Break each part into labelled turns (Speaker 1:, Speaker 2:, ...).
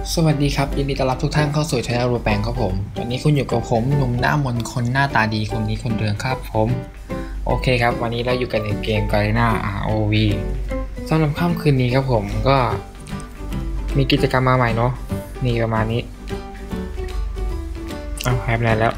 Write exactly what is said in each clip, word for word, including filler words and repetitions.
Speaker 1: สวัสดีครับยินดีต้อนรับทุกท่านเข้าสู่ช่องรูแปงครับผมวันนี้คุณอยู่กับผมหนุ่มหน้ามนคนหน้าตาดีคนนี้คนเดิมครับผมโอเคครับวันนี้เราอยู่กันในเกม Garena อาร์ โอ วี สำหรับค่ำคืนนี้ครับผมก็มีกิจกรรมมาใหม่เนาะนี่ประมาณนี้อ้าวหายไปไหนแล้ว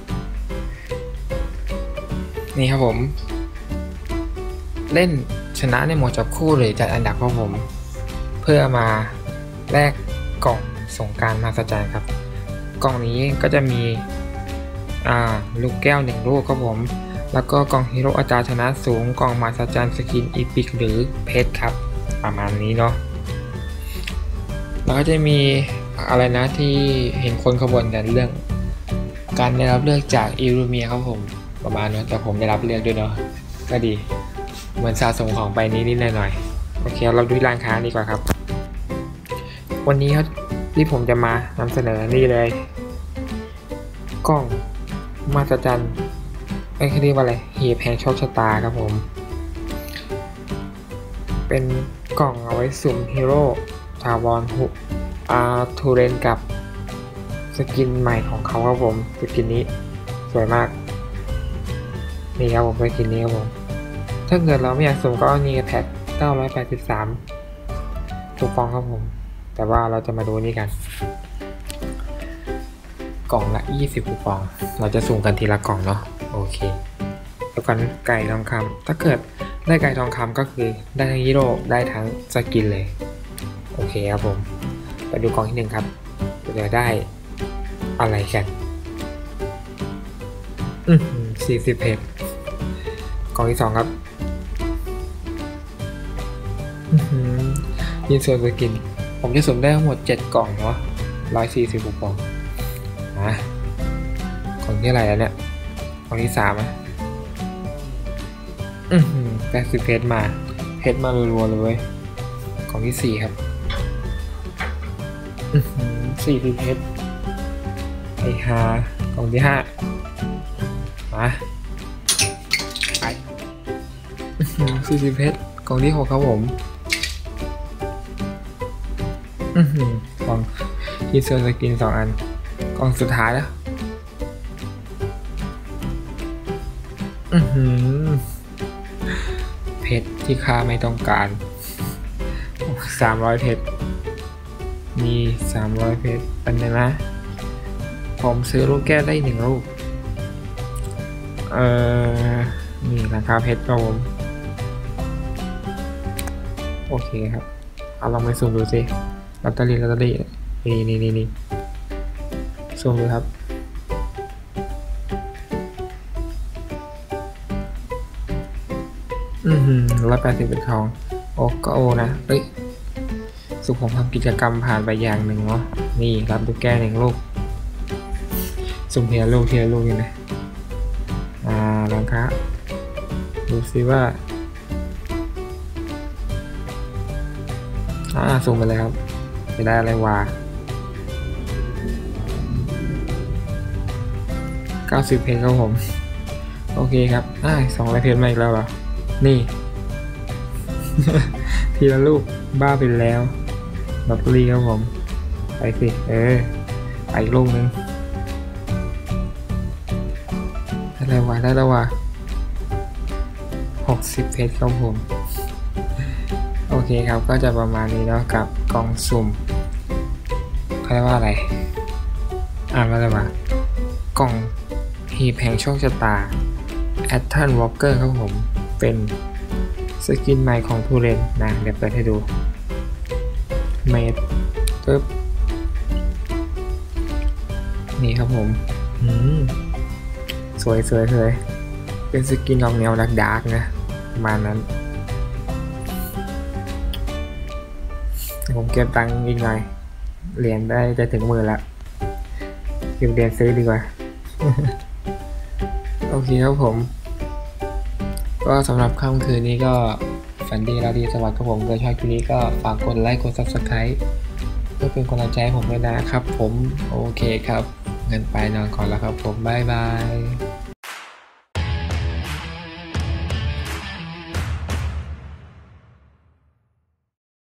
Speaker 1: นี่ครับผมเล่นชนะในโหมดจับคู่หรือจัดอันดับครับผมเพื่อมาแลกกล่องสงกรานต์มหัศจรรย์ครับกล่องนี้ก็จะมีอ่าลูกแก้วหนึ่งลูกครับผมแล้วก็กล่องฮีโร่อัตราชนะสูงกล่องมหัศจรรย์สกินอีพิกหรือเพชรครับประมาณนี้เนาะแล้วก็จะมีอะไรนะที่เห็นคนขบวนกันเรื่องการได้รับเลือกจากอิรูเมียครับผมประมาณนั้นแต่ผมได้รับเลือกด้วยเนาะก็ดีเหมือนสะสมของไปนิดๆหน่อยๆโอเคเราดูร้านค้าดีกว่าครับวันนี้ครับที่ผมจะมานำเสนอนี่เลยกล่องมหัศจรรย์ไม่ใช่เรียกว่าอะไรหีบแห่งโชคชะตาครับผมเป็นกล่องเอาไว้สุ่มฮีโร่ทาวอนหุอาทูเรนกับสกินใหม่ของเขาครับผมสกินนี้สวยมากนี่ครับผมสกินนี้ครับผมถ้าเกิดเราไม่อยากสุ่มก็นี่แพ็คเก้าร้อยแปดสิบสามถูกฟองครับผมแต่ว่าเราจะมาดูนี่กันกล่องละยี่สิบคูปองเราจะสุ่มกันทีละกล่องเนาะโอเคแล้วกันไก่ทองคำถ้าเกิดได้ไก่ทองคำก็คือได้ทั้งฮีโร่ได้ทั้งสกินเลยโอเคครับผมไปดูกล่องที่หนึ่งครับจะได้อะไรกันอืมสี่สิบเพจกล่องที่สองครับยินส่วนสกินผมจะสุ่มได้ทั้งหมดเจ็ดกล่องเนาะหนึ่งร้อยสี่สิบคูปองนะกล่องที่อะไรแล้วเนี่ยกล่องที่สามอ่ะอือหือแปดสิบเพชรมาเพชรมารัวๆเลยกล่องที่สี่ครับอือหือสี่สิบเพชรไอ้ฮากล่องที่ห้ามาไปอือหือสี่สิบเพชรกล่องที่หกครับผมอือหือกล่องทีเซอร์สกินสองอันกล่องสุดท้ายแล้วอือหือเพชรที่ข้าไม่ต้องการสามร้อยเพชรมีสามร้อยเพชรเป็นไงนะผมซื้อลูกแก้วได้หนึ่งลูกเอ่อนี่ราคาเพชรครับผมโอเคครับเอาลองไปสุ่มดูสิลอตเตอรี่ลอตเตอรี่นี่นี่นี่นี่สุ่มดูครับอือหือร้อยแปดสิบเป็นทองโอ้ก็โอนะเอ้ยสุขผมทำกิจกรรมผ่านไปอย่างหนึ่งเนาะนี่รับลูกแก้วหนึ่งลูกสุ่มเทียลูกเทียลูกนี่นะอ่าลองครับดูซิว่าอ่าสุ่มไปเลยครับจะได้อะไรวะเก้าสิบเพจครับผมโอเคครับอ่าสองร้อยเพจมาอีกแล้วเหรอนี่ ทีละลูกบ้าไปแล้วลอตเตอรี่ครับผมไปสิเออไปอีกลูกนึงได้แล้ววะได้แล้ววะหกสิบเพจครับผมโอเคครับก็จะประมาณนี้เนาะกับกล่องสุ่มเขาเรียกว่าอะไรอ่านว่าอะไรวะกล่องหีบแห่งโชคชะตาแอตทันวอล์กเกอร์ครับผมเป็นสกินใหม่ของทูเรนนะเดี๋ยวเปิดให้ดูเมดปึ๊บนี่ครับผมอืมสวยสวยสวยเป็นสกินออกแนวดาร์กๆนะประมาณนั้นผมเก็บตังค์อีกหน่อยเหรียญได้จะถึงมือแล้วเก็บเหรียญซื้อดีกว่า โอเคครับผมก็สำหรับค่ำคืนนี้ก็ฝันดีราตรีสวัสดิ์ครับผมโดยชอบคลิปนี้ก็ฝากกดไลค์กด ซับสไครบ์ เพื่อเป็นกำลังใจให้ผมด้วยนะครับผมโอเคครับเงินไปนอนก่อนแล้วครับผมบ๊ายบาย